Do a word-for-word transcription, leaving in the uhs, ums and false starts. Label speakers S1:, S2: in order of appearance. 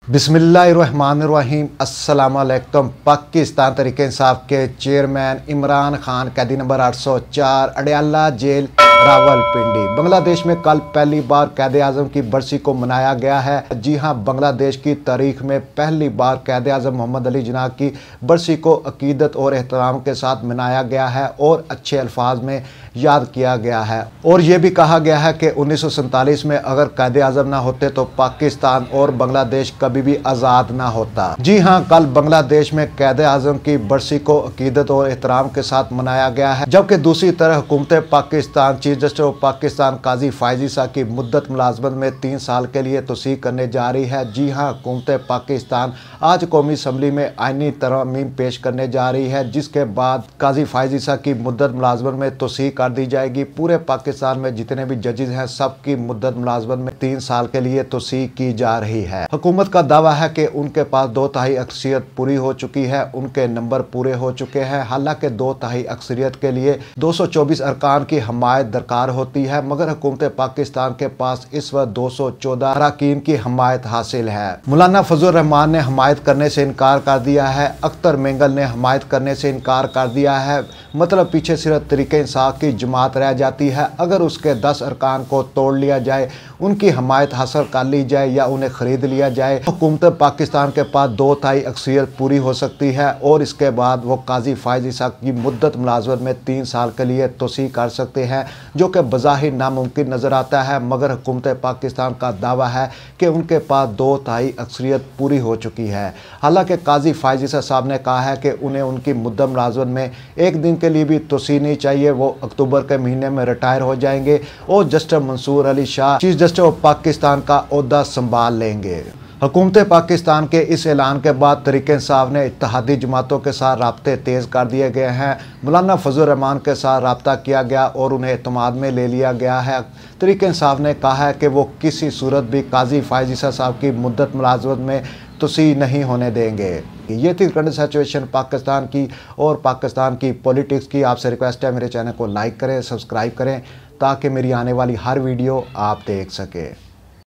S1: बिस्मिल्लाहिर्रहमानिर्रहीम अस्सलाम वालेकुम। पाकिस्तान तहरीक इंसाफ के चेयरमैन इमरान खान कैदी नंबर आठ सौ चार अडयाला जेल रावलपिंडी। बांग्लादेश में कल पहली बार कैद आज़म की बरसी को मनाया गया है। जी हां, बांग्लादेश की तारीख में पहली बार कैद आज़म मोहम्मद अली जिन्ना की बरसी को अकीदत और एहतराम के साथ मनाया गया है और अच्छे अल्फाज में याद किया गया है। और ये भी कहा गया है कि उन्नीस सौ सैंतालीस में अगर कैद आज़म ना होते तो पाकिस्तान और बांग्लादेश कभी भी आज़ाद ना होता। जी हाँ, कल बांग्लादेश में कैद आज़म की बरसी को अकीदत और एहतराम के साथ मनाया गया है, जबकि दूसरी तरफ हुकूमत Pakistan chief justice of Pakistan Qazi Faez Isa की मुद्दत मुलाजमत में तीन साल के लिए तोसीक करने जा रही है। जी हाँ, हुकूमत पाकिस्तान आज कौमी असम्बली में आइनी तरमीम पेश करने जा रही है, जिसके बाद काजी फायज़ ईसा की मुद्दत मुलाजमत में तोसीक कर दी जाएगी। पूरे पाकिस्तान में जितने भी जजेस हैं सबकी मुद्दत मुलाजमत में तीन साल के लिए तोसीक की जा रही है। हुकूमत का दावा है कि उनके पास दो तिहाई अक्सरियत पूरी हो चुकी है, उनके नंबर पूरे हो चुके हैं। हालांकि दो तिहाई अक्सरियत के लिए दो सौ चौबीस अरकान की हमायत दरकार होती है, मगर हुकूमत पाकिस्तान के पास इस वक्त दो सौ चौदह अरकान की हमायत हासिल है। मौलाना फजल रहमान ने हमायत करने से इनकार कर दिया है, अख्तर मेंगल ने हमायत करने से इनकार कर दिया है। मतलब पीछे सिर्फ तरीके इंसाफ की जमात रह जाती है। अगर उसके दस अरकान को तोड़ लिया जाए, उनकी हमायत हासिल कर ली जाए या उन्हें खरीद लिया जाए, हुकूमत पाकिस्तान के पास दो तिहाई अक्सरियत पूरी हो सकती है और इसके बाद वो काजी फायज़ ईसा की मुद्दत मुलाजमत में तीन साल के लिए तोसीक कर सकते हैं, जो कि बज़ाहिर नामुमकिन नज़र आता है। मगर हुकूमत पाकिस्तान का दावा है कि उनके पास दो तिहाई अक्सरियत पूरी हो चुकी है। हालांकि काजी फायज़ ईसा साहब ने कहा है कि उन्हें उनकी मुद्दत मुलाजमत में एक दिन के लिए भी तोसीक नहीं चाहिए। वो अक्टूबर के महीने में रिटायर हो जाएंगे और justice Mansoor Ali Shah chief justice of Pakistan का ओहदा संभाल लेंगे। हुकूमत पाकिस्तान के इस ऐलान के बाद तहरीक इंसाफ ने इत्तेहादी जमातों के साथ राब्ते तेज़ कर दिए गए हैं। मौलाना फजल रहमान के साथ रब्ता किया गया और उन्हें एतमाद में ले लिया गया है। तहरीक इंसाफ ने कहा है कि वो किसी सूरत भी काजी फायज़ ईसा साहब की मुद्दत मुलाजमत में तोसीक नहीं होने देंगे। ये थी करंट सिचुएशन पाकिस्तान की और पाकिस्तान की पॉलिटिक्स की। आपसे रिक्वेस्ट है मेरे चैनल को लाइक करें, सब्सक्राइब करें, ताकि मेरी आने वाली हर वीडियो आप देख सकें।